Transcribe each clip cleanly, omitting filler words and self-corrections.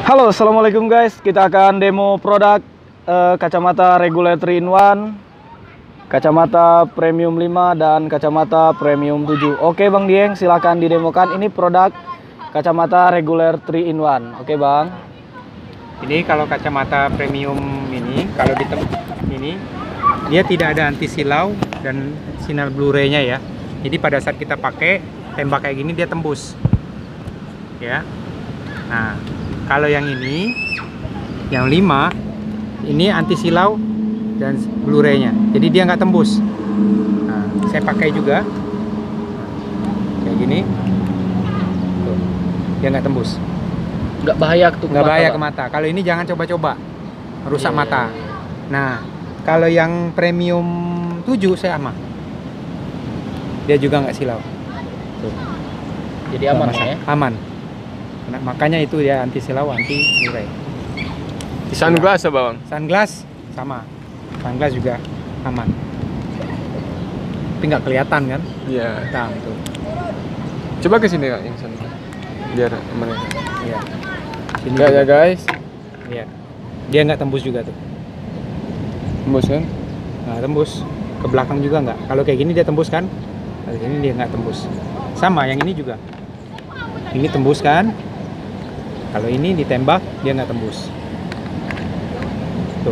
Halo, assalamualaikum guys. Kita akan demo produk kacamata regular 3-in-1, kacamata premium 5 dan kacamata premium 7. Oke Bang Dieng, silakan didemokan. Ini produk kacamata regular 3-in-1. Oke Bang. Ini kalau kacamata premium ini, kalau di ini dia tidak ada anti silau dan sinar Blu-ray-nya ya. Jadi pada saat kita pakai tembak kayak gini dia tembus. Ya. Nah, kalau yang ini, yang 5, ini anti silau dan Blu-ray-nya. Jadi dia nggak tembus. Nah, saya pakai juga kayak gini. Tuh, dia nggak tembus. Nggak bahaya tuh. Nggak bahaya ke mata. Kalau ini jangan coba-coba, rusak mata. Nah, kalau yang premium 7 saya aman. Dia juga nggak silau. Tuh. Jadi aman ya? Aman. Nah, makanya itu dia anti silau, anti Blu-ray. Sunglass apa Bang? Sunglass sama. Sunglass juga aman. Tapi nggak kelihatan kan? Iya. Hitam tuh. Coba ke sini Kak, yang sunglass. Biar aman. Iya. Sini Enggak ya juga. guys. Iya. Dia nggak tembus juga tuh. Tembus kan? Nggak tembus. Ke belakang juga nggak. Kalau kayak gini dia tembus kan? Kalau ini dia nggak tembus. Sama yang ini juga. Ini tembus kan? Kalau ini ditembak dia nggak tembus. Tuh.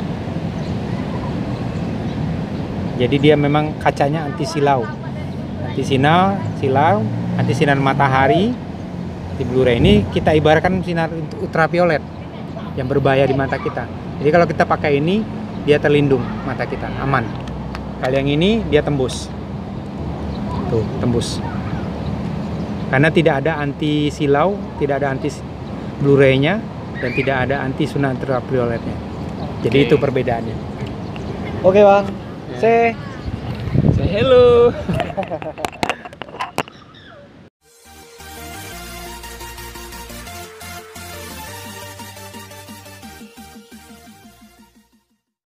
Jadi dia memang kacanya anti silau, anti silau, anti sinar matahari. Di Blu-ray ini kita ibaratkan sinar ultraviolet yang berbahaya di mata kita. Jadi kalau kita pakai ini dia terlindung mata kita, aman. Kalau yang ini dia tembus. Tuh, tembus. Karena tidak ada anti silau, tidak ada anti Blu-ray-nya, dan tidak ada anti sinar ultravioletnya. Jadi itu perbedaannya. Oke Bang. Say hello.